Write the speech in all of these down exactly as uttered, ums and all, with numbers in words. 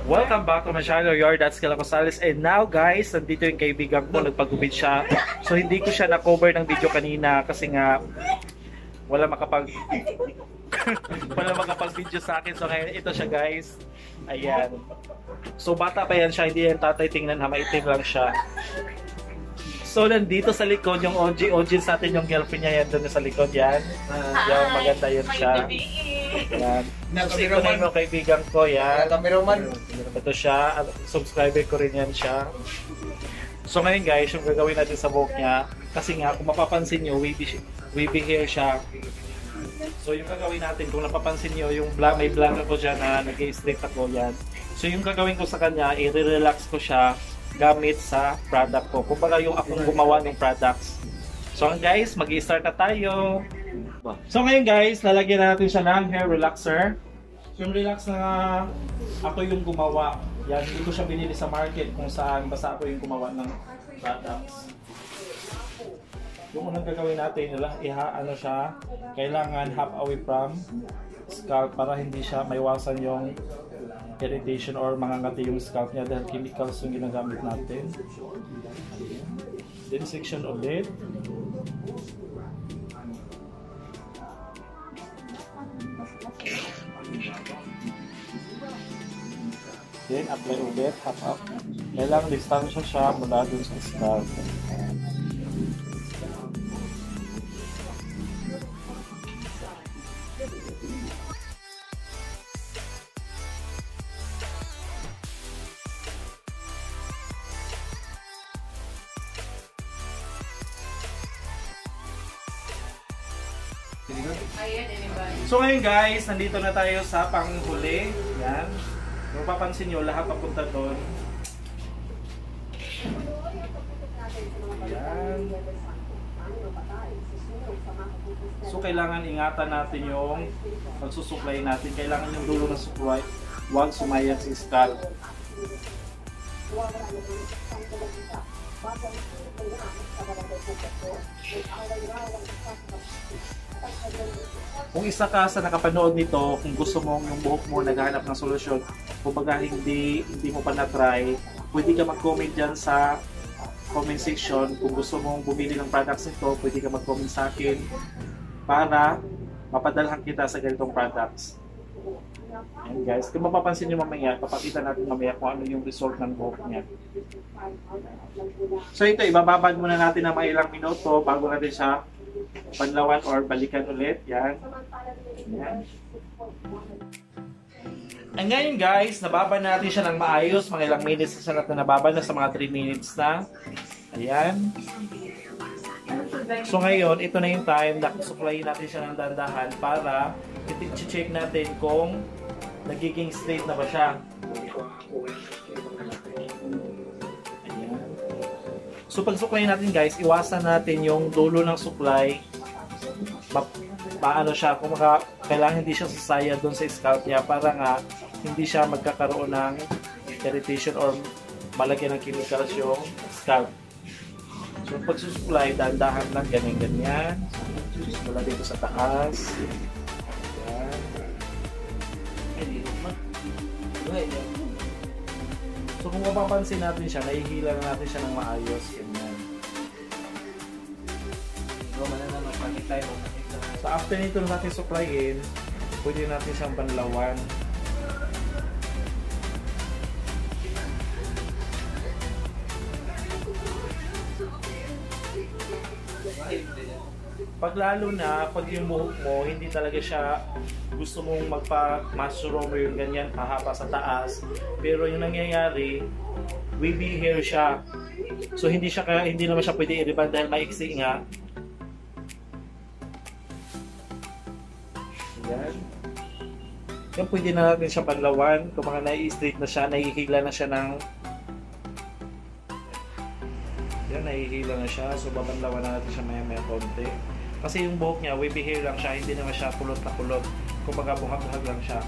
Welcome back to my channel, Your Dad's Kila Cosales. And now guys, nandito yung kaibigan ko, nagpagubit siya. So hindi ko siya na-cover ng video kanina kasi nga wala makapag wala makapag-video sa akin. So ngayon ito siya guys. Ayan. So bata pa yan siya, hindi yan tatay tingnan ha, maitim lang siya. So nandito sa likod yung O G, O G sa atin yung girlfriend niya yan doon sa likod yan. Uh, yan, maganda yun siya. Yan. So, ito na yung kaibigan ko yan. Ito siya, subscriber ko rin yan siya. So ngayon guys, yung gagawin natin sa buhok niya, kasi nga kung mapapansin nyo, wavy, wavy hair siya. So yung gagawin natin, kung napapansin nyo, yung black, may black ako dyan na nag-straight ako yan. So yung gagawin ko sa kanya, i-relax ko siya gamit sa product ko. Kumbaga yung akong gumawa ng products. So guys, mag-i-start na tayo. So ngayon guys, lalagyan natin siya ng hair relaxer. Yung relax na ako yung gumawa. Yan, hindi ko siya binili sa market kung saan, basta ako yung gumawa ng products. Yung unang gagawin natin, iha, ano siya, kailangan half away from scalp para hindi siya maiwasan yung irritation or mangangati yung scalp niya dahil chemicals yung ginagamit natin. Then section ulit. Then apply ulit, half up. Kailangan distansya siya mula dun sa scalp. So ngayon guys, nandito na tayo sa panghuli. Yan. Kung mapapansin nyo, lahat papunta doon. Yan. So kailangan ingatan natin yung pagsusuklay natin. Kailangan yung dulo ng suklay, huwag sumayad sa scalp. Kung isa ka sa nakapanood nito, kung gusto mo yung buhok mo naghahanap ng solusyon, kumbaga hindi, hindi mo pa na-try, pwede ka mag-comment dyan sa comment section. Kung gusto mong bumili ng products nito, pwede ka mag-comment sa akin para mapadalhan kita sa ganitong products. And guys, kung mapapansin nyo mamaya, papakita natin mamaya kung ano yung result ng buhok niya. So ito, ibababad muna natin ng mga ilang minuto bago natin siya panlawan or balikan ulit. Yan. Yan. And ngayon guys, nababa natin siya ng maayos. Mga ilang minutes na siya natin nababa na sa mga three minutes na. Ayan. So ngayon, ito na yung time na suklayin natin siya ng dandahan para i-check natin kung nagiging straight na ba siya. Ayan. So pag suklayin natin guys, iwasan natin yung dulo ng suklay. Ma paano siya, kung maka, kailangan hindi siya sasaya doon sa scalp niya para nga hindi siya magkakaroon ng irritation or malagyan ng chemicals yung scalp. So pag susuklay, dahan-dahan lang, ganyan-ganyan. Mula dito sa taas. Ayan. So kung mapapansin natin siya, nahihila na natin siya ng maayos. Ganyan. So after nito natin suklayin, pwede natin siyang banlawan. Pag lalo na, pag yung buhok mo, hindi talaga siya gusto mong magpa-mushroom o yung ganyan, pahaba sa taas. Pero yung nangyayari, wavy hair siya. So hindi siya hindi naman siya pwede i-reband dahil maiksi nga. Yan. Yan pwede na natin siya panlawan. Kung mga nai-straight na siya, nahihila na siya ng yan, nahihila na siya. So babanlawan na natin siya maya-maya konti. Kasi yung buhok niya, wavy hair lang siya, hindi naman siya kulot na kulot. Kumbaga buhag-buhag lang siya.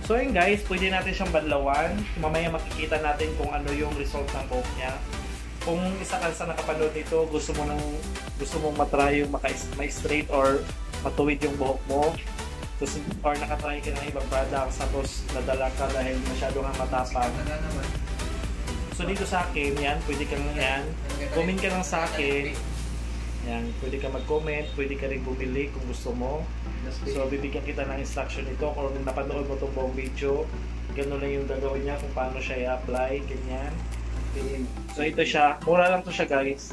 So yun guys, pwede natin siyang badlawan. Mamaya makikita natin kung ano yung result ng buhok niya. Kung isa ka sa nakapanood nito, gusto mo nang gusto mong matry yung ma-straight or matuwid yung buhok mo, tapos, or nakatry ka ng ibang products tapos nadala ka dahil masyado nga matapang. So dito sa akin, yan, pwede kang yan, comment ka lang sa akin. Yan, pwede ka mag-comment, pwede ka rin bumili kung gusto mo. So bibigyan kita ng instruction nito kung napanood mo itong buong video. Ganun lang yung gagawin niya kung paano siya i-apply, ganyan. So ito siya, mura lang to siya guys.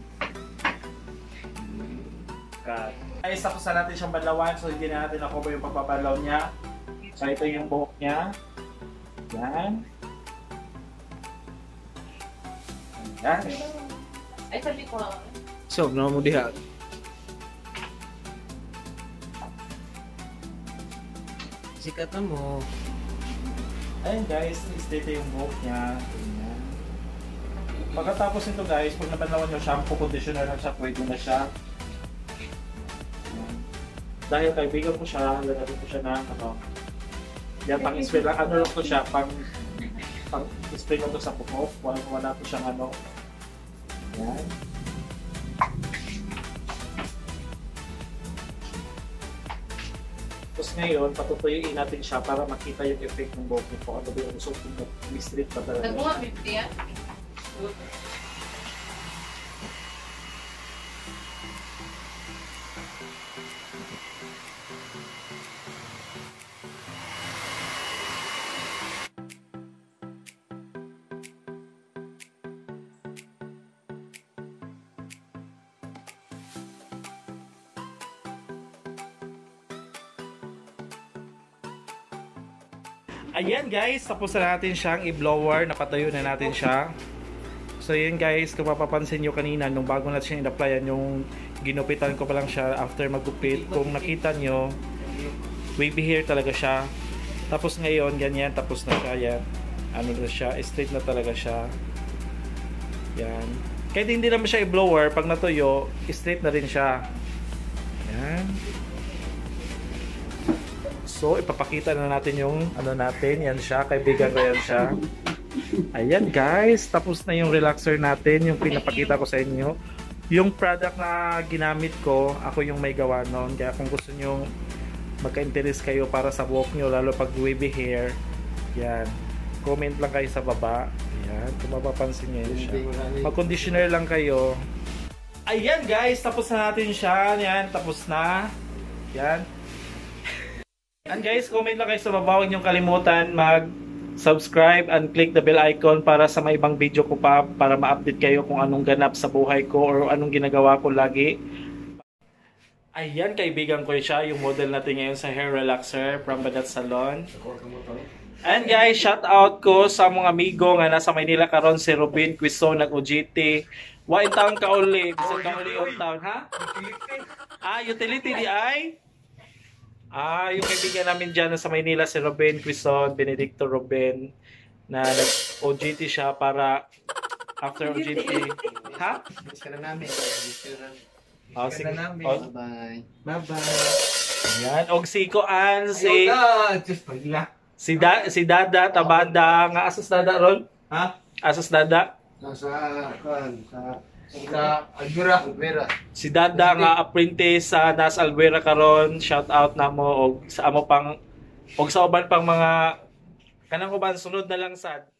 God. Guys, tapos na natin siyang badlawan, so hindi na natin na-cover yung pagpapalaw niya. So ito yung buhok niya. Yan. Yan. Ay, sabi ko. So, no mo diha. Sikat na mo. Ayun guys, dito yung buhok niya. Ganyan. Pagkatapos nito guys, pag nabanlawan nyo shampoo, conditioner lang siya, pwede na siya. Ayan. Dahil kaibigan ko siya, lagyan ko siya ng ano. Yan, pang-spray lang. Ano lang ko siya, pang pang-spray lang to sa buhok. Wala wala ko siyang ano. Yan. Tapos ngayon, patutuyuin natin siya para makita yung effect ng buhok niyo. Kung ano ba yung result kung mag-straight pa talaga. Nagbuha fifty yan? Ayan guys, tapos na natin siyang i-blower, napatayo na natin siya. So yun guys, kung mapapansin nyo kanina, nung bago natin siya in-applyan, yung ginupitan ko pa lang siya after magupit. Kung nakita nyo, wavy hair talaga siya. Tapos ngayon, ganyan, tapos na siya, yan. Ano na siya, straight na talaga siya. Yan. Kahit hindi naman siya i-blower, pag natuyo, straight na rin siya. Yan. So, ipapakita na natin yung ano natin. Yan siya. Kaibigan ko yan siya. Ayan guys. Tapos na yung relaxer natin. Yung pinapakita ko sa inyo. Yung product na ginamit ko, ako yung may gawa nun. Kaya kung gusto nyo magka-interest kayo para sa buhok nyo, lalo pag wavy hair, yan. Comment lang kayo sa baba. Ayan. Kung mapapansin nyo yun siya. Mag-conditioner lang kayo. Ayan guys. Tapos na natin siya. Yan. Tapos na. Yan. And guys, comment lang kayo sa baba. Huwag niyong kalimutan mag-subscribe and click the bell icon para sa mga ibang video ko pa, para ma-update kayo kung anong ganap sa buhay ko or anong ginagawa ko lagi. Ayan, kaibigan ko siya, yung model natin ngayon sa hair relaxer from Badat Salon. And guys, shout out ko sa mga amigo nga nasa Maynila karon, si Robin Quizon nag-O G T. Wa in town ka uli, bisag ka uli on town, ha? Ah, utility di ay? Ah, yung kaibigan namin dyan sa Maynila, si Robin Quizon, Benedicto Robin, na nag-O G T siya para after O G T. Ha? Miss ka na namin. Miss ka na namin. Oh, sige. Bye-bye. Bye-bye. Yan, og si Koan, si... Ayun na! Diyos, pagla. Si, da, si Dada, Tabada, nga asas Dada ron? Ha? Asas Dada? Nasa, kan, sa... Sa Alvira. Alvira. Si Dada nga apprentice sa Nas Alvera karon, shout out na mo og sa amo pang og sa uban pang mga kanang uban sunod na lang sad.